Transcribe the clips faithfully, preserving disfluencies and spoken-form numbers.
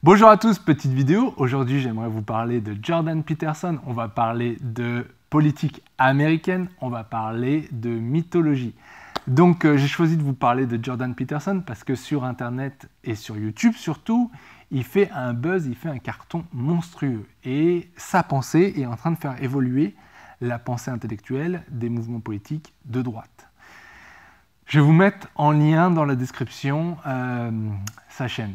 Bonjour à tous, petite vidéo. Aujourd'hui, j'aimerais vous parler de Jordan Peterson. On va parler de politique américaine, on va parler de mythologie. Donc, euh, j'ai choisi de vous parler de Jordan Peterson parce que sur Internet et sur YouTube surtout, il fait un buzz, il fait un carton monstrueux. Et sa pensée est en train de faire évoluer la pensée intellectuelle des mouvements politiques de droite. Je vais vous mettre en lien dans la description euh, sa chaîne.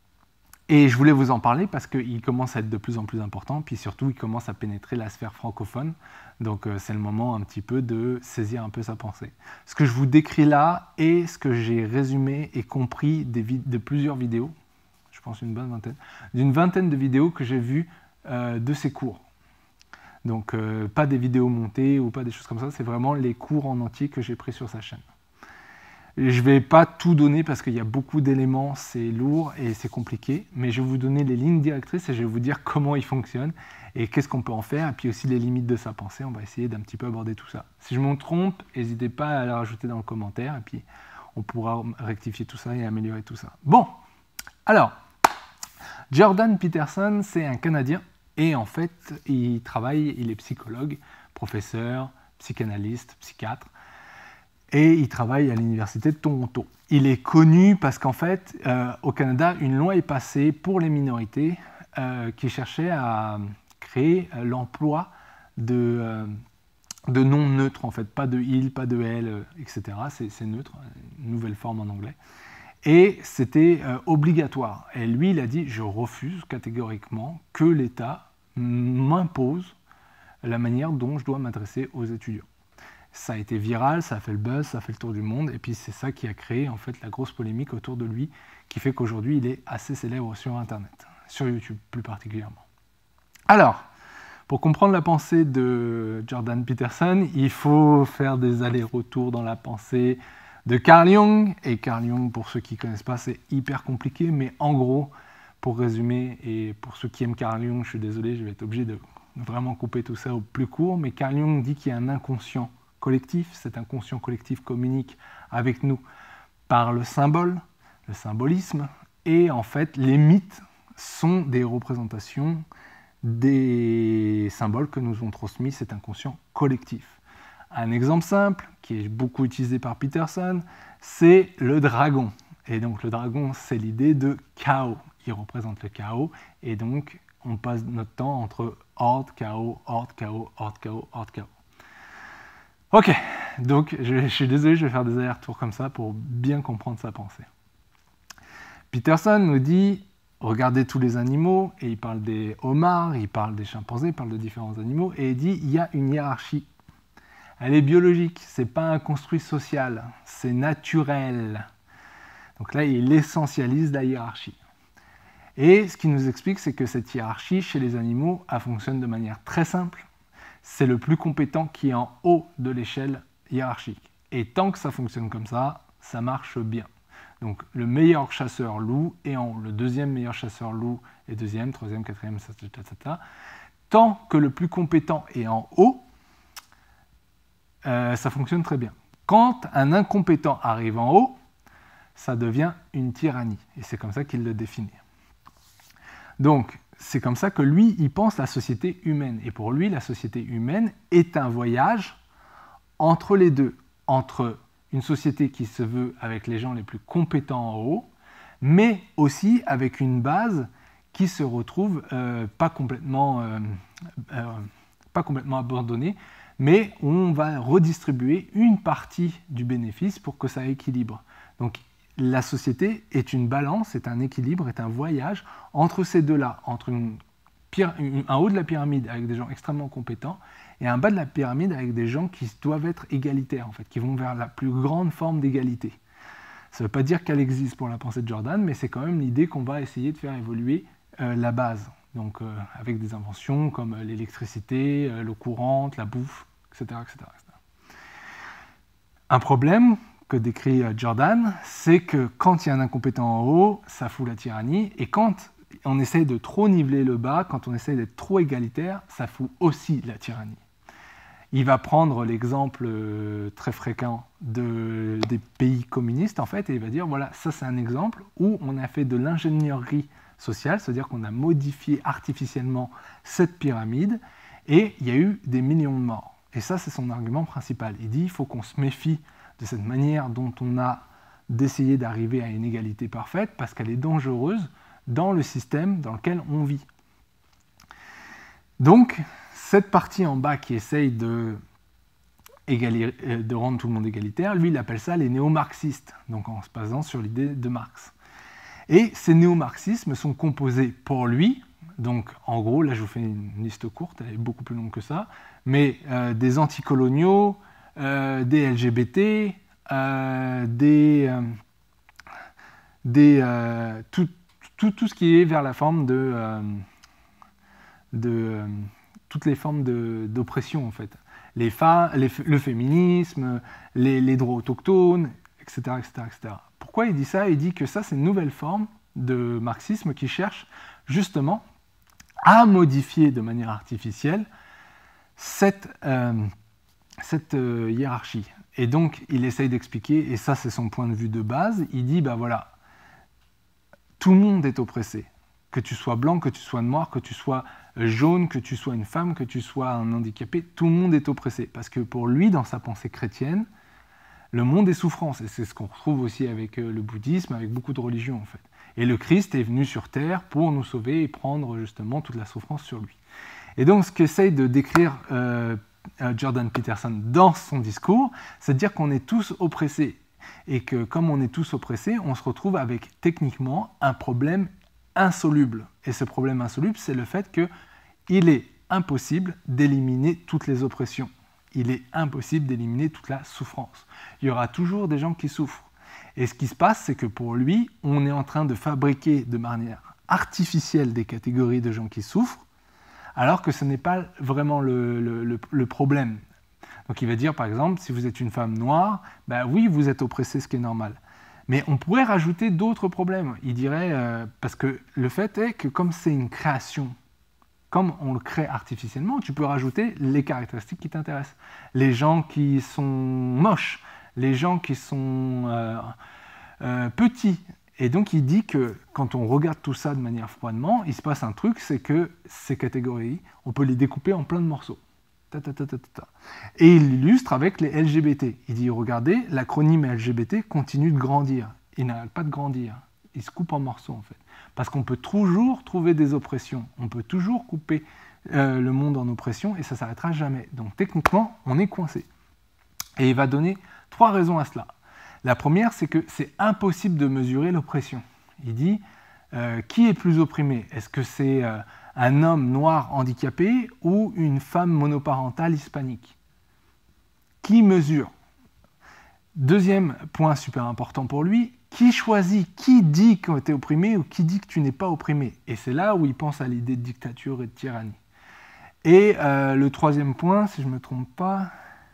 Et je voulais vous en parler parce qu'il commence à être de plus en plus important, puis surtout il commence à pénétrer la sphère francophone. Donc euh, c'est le moment un petit peu de saisir un peu sa pensée. Ce que je vous décris là est ce que j'ai résumé et compris des de plusieurs vidéos, je pense une bonne vingtaine, d'une vingtaine de vidéos que j'ai vues euh, de ses cours. Donc euh, pas des vidéos montées ou pas des choses comme ça, c'est vraiment les cours en entier que j'ai pris sur sa chaîne. Je ne vais pas tout donner parce qu'il y a beaucoup d'éléments, c'est lourd et c'est compliqué, mais je vais vous donner les lignes directrices et je vais vous dire comment il fonctionne et qu'est-ce qu'on peut en faire, et puis aussi les limites de sa pensée. On va essayer d'un petit peu aborder tout ça. Si je me trompe, n'hésitez pas à la rajouter dans le commentaire et puis on pourra rectifier tout ça et améliorer tout ça. Bon, alors, Jordan Peterson, c'est un Canadien et en fait, il travaille, il est psychologue, professeur, psychanalyste, psychiatre. Et il travaille à l'université de Toronto. Il est connu parce qu'en fait, euh, au Canada, une loi est passée pour les minorités euh, qui cherchait à créer euh, l'emploi de, euh, de noms neutres, en fait, pas de il, pas de elle, euh, et cetera. C'est neutre, une nouvelle forme en anglais. Et c'était euh, obligatoire. Et lui, il a dit, je refuse catégoriquement que l'État m'impose la manière dont je dois m'adresser aux étudiants. Ça a été viral, ça a fait le buzz, ça a fait le tour du monde, et puis c'est ça qui a créé en fait la grosse polémique autour de lui, qui fait qu'aujourd'hui il est assez célèbre sur Internet, sur YouTube plus particulièrement. Alors, pour comprendre la pensée de Jordan Peterson, il faut faire des allers-retours dans la pensée de Carl Jung, et Carl Jung, pour ceux qui ne connaissent pas, c'est hyper compliqué, mais en gros, pour résumer, et pour ceux qui aiment Carl Jung, je suis désolé, je vais être obligé de vraiment couper tout ça au plus court, mais Carl Jung dit qu'il y a un inconscient collectif, cet inconscient collectif communique avec nous par le symbole, le symbolisme, et en fait les mythes sont des représentations des symboles que nous ont transmis cet inconscient collectif. Un exemple simple, qui est beaucoup utilisé par Peterson, c'est le dragon. Et donc le dragon, c'est l'idée de chaos. Il représente le chaos, et donc on passe notre temps entre horde, chaos, horde, chaos, horde, chaos, horde, chaos. Ok, donc je, je suis désolé, je vais faire des allers-retours comme ça pour bien comprendre sa pensée. Peterson nous dit, regardez tous les animaux, et il parle des homards, il parle des chimpanzés, il parle de différents animaux, et il dit, il y a une hiérarchie. Elle est biologique, c'est pas un construit social, c'est naturel. Donc là, il essentialise la hiérarchie. Et ce qu'il nous explique, c'est que cette hiérarchie, chez les animaux, elle fonctionne de manière très simple. C'est le plus compétent qui est en haut de l'échelle hiérarchique. Et tant que ça fonctionne comme ça, ça marche bien. Donc le meilleur chasseur loup est en haut, le deuxième meilleur chasseur loup est deuxième, troisième, quatrième, et cetera, et cetera. Tant que le plus compétent est en haut, euh, ça fonctionne très bien. Quand un incompétent arrive en haut, ça devient une tyrannie. Et c'est comme ça qu'il le définit. Donc, c'est comme ça que lui, il pense la société humaine. Et pour lui, la société humaine est un voyage entre les deux. Entre une société qui se veut avec les gens les plus compétents en haut, mais aussi avec une base qui se retrouve euh, pas, complètement, euh, euh, pas complètement abandonnée, mais on va redistribuer une partie du bénéfice pour que ça équilibre. Donc, la société est une balance, est un équilibre, est un voyage entre ces deux-là, entre une, une, un haut de la pyramide avec des gens extrêmement compétents et un bas de la pyramide avec des gens qui doivent être égalitaires, en fait, qui vont vers la plus grande forme d'égalité. Ça ne veut pas dire qu'elle existe pour la pensée de Jordan, mais c'est quand même l'idée qu'on va essayer de faire évoluer euh, la base, donc euh, avec des inventions comme l'électricité, euh, l'eau courante, la bouffe, et cetera, et cetera, et cetera. Un problème que décrit Jordan, c'est que quand il y a un incompétent en haut, ça fout la tyrannie, et quand on essaie de trop niveler le bas, quand on essaie d'être trop égalitaire, ça fout aussi la tyrannie. Il va prendre l'exemple très fréquent de, des pays communistes, en fait, et il va dire, voilà, ça c'est un exemple où on a fait de l'ingénierie sociale, c'est-à-dire qu'on a modifié artificiellement cette pyramide, et il y a eu des millions de morts. Et ça, c'est son argument principal. Il dit qu'il faut qu'on se méfie de cette manière dont on a d'essayer d'arriver à une égalité parfaite, parce qu'elle est dangereuse dans le système dans lequel on vit. Donc, cette partie en bas qui essaye de, égalir, de rendre tout le monde égalitaire, lui, il appelle ça les néo-marxistes, donc en se basant sur l'idée de Marx. Et ces néo-marxismes sont composés pour lui, donc en gros, là je vous fais une liste courte, elle est beaucoup plus longue que ça, mais euh, des anticoloniaux, euh, des L G B T, euh, des, euh, des euh, tout, tout, tout ce qui est vers la forme de, euh, de euh, toutes les formes d'oppression en fait, les fa les, le féminisme, les, les droits autochtones, et cetera, et cetera, et cetera. Pourquoi il dit ça? Il dit que ça c'est une nouvelle forme de marxisme qui cherche justement à modifier de manière artificielle cette, euh, cette euh, hiérarchie. Et donc, il essaye d'expliquer, et ça c'est son point de vue de base, il dit, ben voilà, tout le monde est oppressé. Que tu sois blanc, que tu sois noir, que tu sois jaune, que tu sois une femme, que tu sois un handicapé, tout le monde est oppressé. Parce que pour lui, dans sa pensée chrétienne, le monde est souffrance. Et c'est ce qu'on retrouve aussi avec le bouddhisme, avec beaucoup de religions en fait. Et le Christ est venu sur terre pour nous sauver et prendre justement toute la souffrance sur lui. Et donc ce qu'essaye de décrire euh, Jordan Peterson dans son discours, c'est de dire qu'on est tous oppressés. Et que comme on est tous oppressés, on se retrouve avec techniquement un problème insoluble. Et ce problème insoluble, c'est le fait qu'il est impossible d'éliminer toutes les oppressions. Il est impossible d'éliminer toute la souffrance. Il y aura toujours des gens qui souffrent. Et ce qui se passe, c'est que pour lui, on est en train de fabriquer de manière artificielle des catégories de gens qui souffrent, alors que ce n'est pas vraiment le, le, le, le problème. Donc il va dire, par exemple, si vous êtes une femme noire, ben oui, vous êtes oppressé, ce qui est normal. Mais on pourrait rajouter d'autres problèmes. Il dirait, euh, parce que le fait est que comme c'est une création, comme on le crée artificiellement, tu peux rajouter les caractéristiques qui t'intéressent. Les gens qui sont moches, les gens qui sont euh, euh, petits. Et donc il dit que quand on regarde tout ça de manière froidement, il se passe un truc, c'est que ces catégories, on peut les découper en plein de morceaux. Ta, ta, ta, ta, ta. Et il l'illustre avec les L G B T. Il dit, regardez, l'acronyme L G B T continue de grandir. Il n'arrête pas de grandir. Il se coupe en morceaux en fait. Parce qu'on peut toujours trouver des oppressions. On peut toujours couper euh, le monde en oppression et ça ne s'arrêtera jamais. Donc techniquement, on est coincé. Et il va donner trois raisons à cela. La première, c'est que c'est impossible de mesurer l'oppression. Il dit, euh, qui est plus opprimé? Est-ce que c'est euh, un homme noir handicapé ou une femme monoparentale hispanique? Qui mesure? Deuxième point super important pour lui, qui choisit? Qui dit que tu es opprimé ou qui dit que tu n'es pas opprimé? Et c'est là où il pense à l'idée de dictature et de tyrannie. Et euh, le troisième point, si je ne me trompe pas...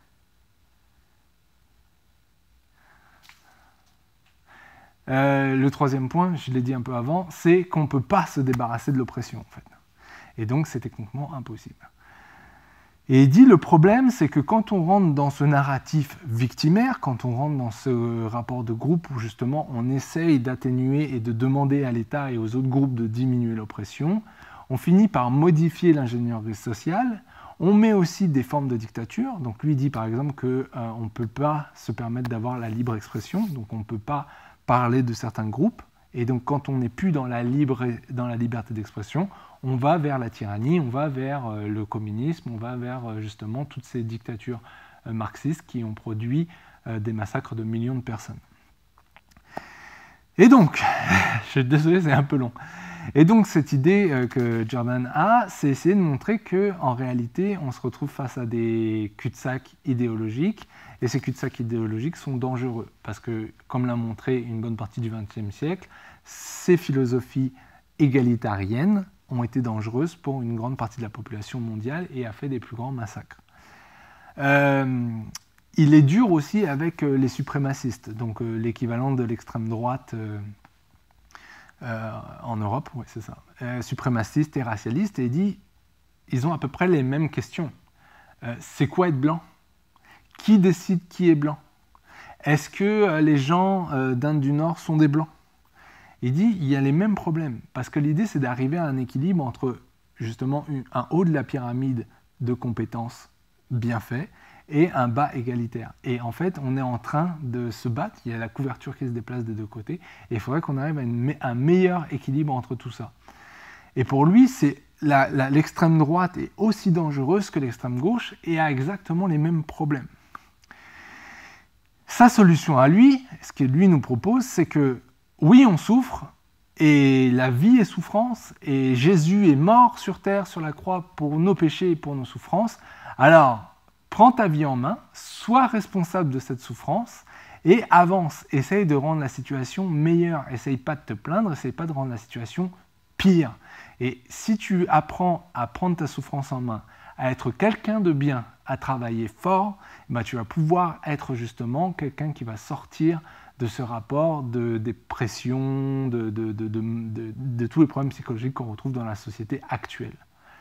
Euh, le troisième point, je l'ai dit un peu avant, c'est qu'on ne peut pas se débarrasser de l'oppression, en fait. Et donc, c'est techniquement impossible. Et il dit, le problème, c'est que quand on rentre dans ce narratif victimaire, quand on rentre dans ce rapport de groupe où, justement, on essaye d'atténuer et de demander à l'État et aux autres groupes de diminuer l'oppression, on finit par modifier l'ingénierie sociale, on met aussi des formes de dictature. Donc, lui dit, par exemple, qu'on euh, ne peut pas se permettre d'avoir la libre expression, donc on ne peut pas parler de certains groupes, et donc quand on n'est plus dans la, libre, dans la liberté d'expression, on va vers la tyrannie, on va vers euh, le communisme, on va vers euh, justement toutes ces dictatures euh, marxistes qui ont produit euh, des massacres de millions de personnes. Et donc, je suis désolé, c'est un peu long. Et donc cette idée euh, que Jordan a, c'est essayer de montrer qu'en réalité, on se retrouve face à des cul-de-sac idéologiques, et ces cul-de-sac idéologiques sont dangereux, parce que, comme l'a montré une bonne partie du vingtième siècle, ces philosophies égalitariennes ont été dangereuses pour une grande partie de la population mondiale et a fait des plus grands massacres. Euh, il est dur aussi avec les suprémacistes, donc euh, l'équivalent de l'extrême droite euh, euh, en Europe, oui c'est ça, euh, suprémacistes et racialistes, et il dit, ils ont à peu près les mêmes questions. Euh, c'est quoi être blanc? Qui décide qui est blanc? Est-ce que les gens d'Inde du Nord sont des blancs? Il dit il y a les mêmes problèmes, parce que l'idée c'est d'arriver à un équilibre entre justement un haut de la pyramide de compétences bien fait et un bas égalitaire. Et en fait, on est en train de se battre, il y a la couverture qui se déplace des deux côtés, et il faudrait qu'on arrive à une, un meilleur équilibre entre tout ça. Et pour lui, c'est l'extrême droite est aussi dangereuse que l'extrême gauche et a exactement les mêmes problèmes. Sa solution à lui, ce que lui nous propose, c'est que oui, on souffre, et la vie est souffrance, et Jésus est mort sur terre, sur la croix, pour nos péchés et pour nos souffrances. Alors, prends ta vie en main, sois responsable de cette souffrance, et avance. Essaye de rendre la situation meilleure. Essaye pas de te plaindre, essaye pas de rendre la situation pire. Et si tu apprends à prendre ta souffrance en main, à être quelqu'un de bien, à travailler fort, bah tu vas pouvoir être justement quelqu'un qui va sortir de ce rapport de dépression, de, de, de, de, de, de tous les problèmes psychologiques qu'on retrouve dans la société actuelle.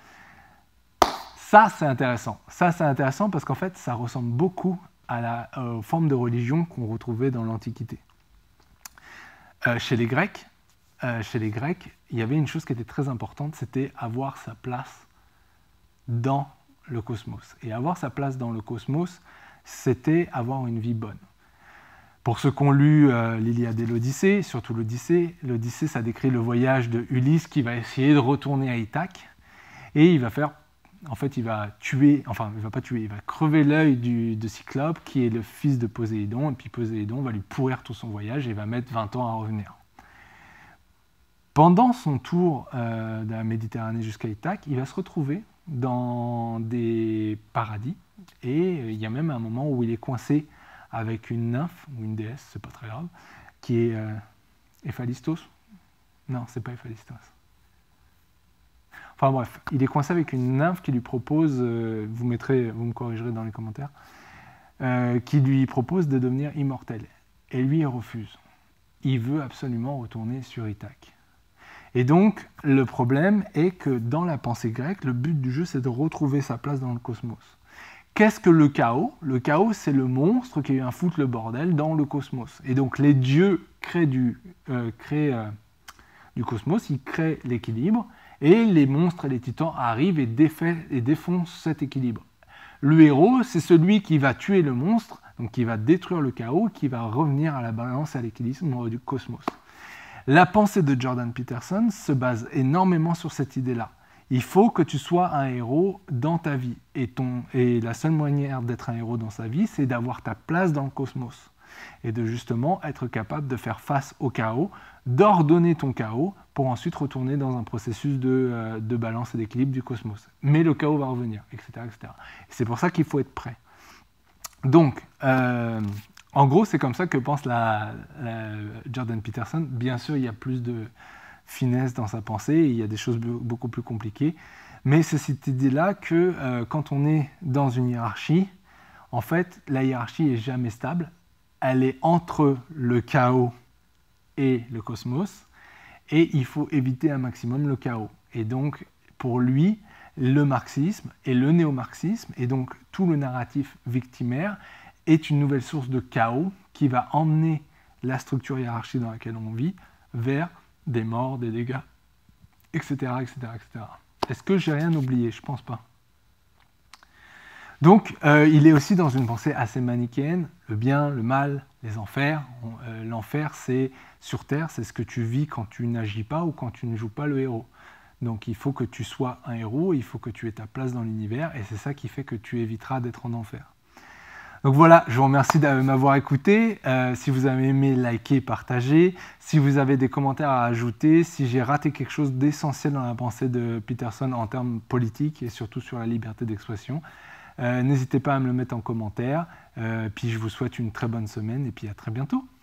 Ça, c'est intéressant. Ça, c'est intéressant parce qu'en fait, ça ressemble beaucoup à la euh, forme de religion qu'on retrouvait dans l'Antiquité. Euh, chez les Grecs, euh, chez les Grecs, il y avait une chose qui était très importante, c'était avoir sa place dans le cosmos. Et avoir sa place dans le cosmos, c'était avoir une vie bonne. Pour ceux qui ont lu euh, l'Iliade et l'Odyssée, surtout l'Odyssée, l'Odyssée, ça décrit le voyage de Ulysse qui va essayer de retourner à Ithaque, et il va faire, en fait, il va tuer, enfin, il va pas tuer, il va crever l'œil de Cyclope, qui est le fils de Poséidon, et puis Poséidon va lui pourrir tout son voyage, et il va mettre vingt ans à revenir. Pendant son tour euh, de la Méditerranée jusqu'à Ithaque, il va se retrouver dans des paradis, et il y a même un moment où il est coincé avec une nymphe, ou une déesse, c'est pas très grave, qui est euh, Héphalistos. Non, c'est pas Héphalistos. Enfin bref, il est coincé avec une nymphe qui lui propose, euh, vous, mettrez, vous me corrigerez dans les commentaires, euh, qui lui propose de devenir immortel. Et lui, il refuse. Il veut absolument retourner sur Ithaque. Et donc, le problème est que dans la pensée grecque, le but du jeu, c'est de retrouver sa place dans le cosmos. Qu'est-ce que le chaos? Le chaos, c'est le monstre qui vient foutre le bordel dans le cosmos. Et donc, les dieux créent du, euh, créent, euh, du cosmos, ils créent l'équilibre, et les monstres et les titans arrivent et, défait, et défoncent cet équilibre. Le héros, c'est celui qui va tuer le monstre, donc qui va détruire le chaos, qui va revenir à la balance et à l'équilibre du cosmos. La pensée de Jordan Peterson se base énormément sur cette idée-là. Il faut que tu sois un héros dans ta vie. Et, ton, et la seule manière d'être un héros dans sa vie, c'est d'avoir ta place dans le cosmos. Et de justement être capable de faire face au chaos, d'ordonner ton chaos pour ensuite retourner dans un processus de, euh, de balance et d'équilibre du cosmos. Mais le chaos va revenir, et cetera et cetera. Et c'est pour ça qu'il faut être prêt. Donc, euh, en gros, c'est comme ça que pense la, la Jordan Peterson. Bien sûr, il y a plus de finesse dans sa pensée, il y a des choses beaucoup plus compliquées, mais c'est cette idée-là que euh, quand on est dans une hiérarchie, en fait, la hiérarchie est jamais stable, elle est entre le chaos et le cosmos, et il faut éviter un maximum le chaos. Et donc, pour lui, le marxisme et le néo-marxisme, et donc tout le narratif victimaire, est une nouvelle source de chaos qui va emmener la structure hiérarchique dans laquelle on vit vers des morts, des dégâts, et cetera, et cetera, et cetera. Est-ce que j'ai rien oublié? Je pense pas. Donc, euh, il est aussi dans une pensée assez manichéenne, le bien, le mal, les enfers. Euh, L'enfer, c'est sur Terre, c'est ce que tu vis quand tu n'agis pas ou quand tu ne joues pas le héros. Donc, il faut que tu sois un héros, il faut que tu aies ta place dans l'univers, et c'est ça qui fait que tu éviteras d'être en enfer. Donc voilà, je vous remercie de m'avoir écouté. Euh, si vous avez aimé, likez, partagez. Si vous avez des commentaires à ajouter, si j'ai raté quelque chose d'essentiel dans la pensée de Peterson en termes politiques et surtout sur la liberté d'expression, euh, n'hésitez pas à me le mettre en commentaire. Euh, puis je vous souhaite une très bonne semaine et puis à très bientôt.